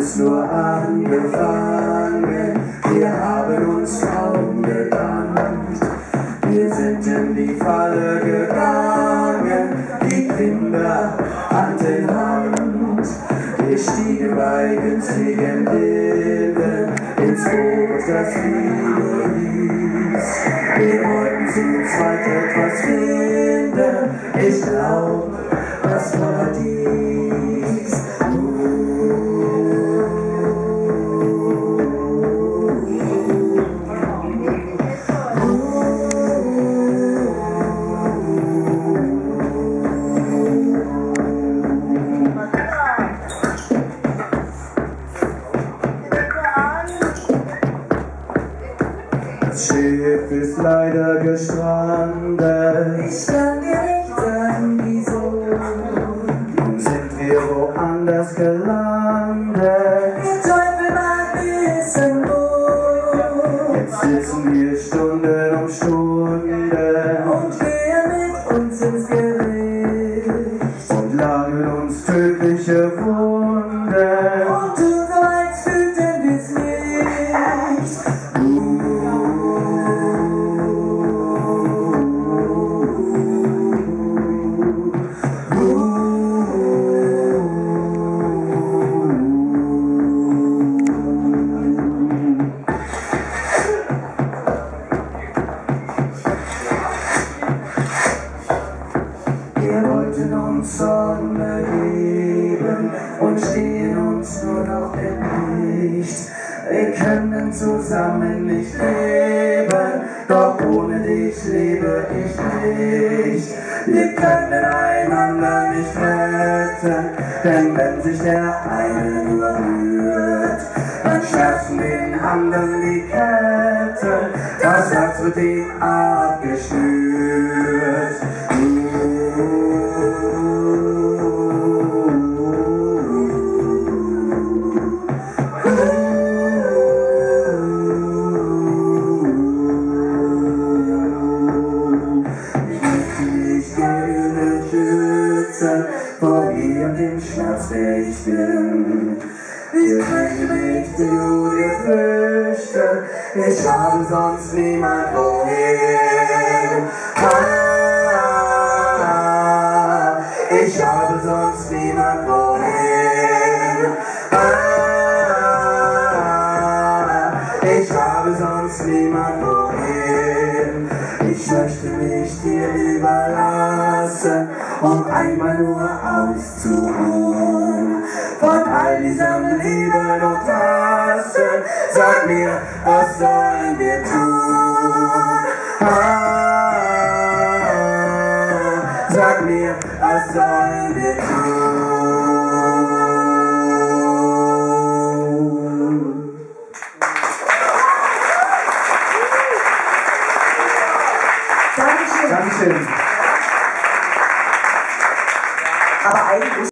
ist nur angefangen, wir haben uns kaum gedankt. Wir sind in die Falle gegangen, die Kinder Hand in Hand. Wir stiegen bei günstigen Wilden ins Boot, das Liebe hieß. Wir wollten zu zweit etwas finden, ich glaub, das Paradies. Das Schiff ist leider gestrandet. Ich kann dir nicht sagen, wieso. Nun sind wir woanders gelandet. Der Teufel mag wissen wo. Jetzt sitzen wir Stunden um Stunden Und gehen mit uns ins Gericht. und lagen uns tödliche Wunden. Und tun so, als fühlten wir's nicht. Wir wollten uns Sonne geben und stehen uns nur noch im Licht. Wir können zusammen nicht leben, doch ohne dich lebe ich nicht. Wir können einander nicht retten, denn wenn sich der eine nur rührt, dann schmerzen den anderen die Ketten, das Herz wird ihm abgeschnürt. Vor dir und dem Schmerz, der ich bin. Ich möchte mich zu dir flüchten, ich habe sonst niemand wohin. Ich habe sonst niemand wohin. Ich habe sonst niemand wohin. Ich möchte mich dir überlassen, um einmal nur auszuruhen von all diesem Liebe und Hassen. Sag mir, was sollen wir tun? Sag mir, was sollen wir tun? Dankeschön. Dankeschön. Aber eigentlich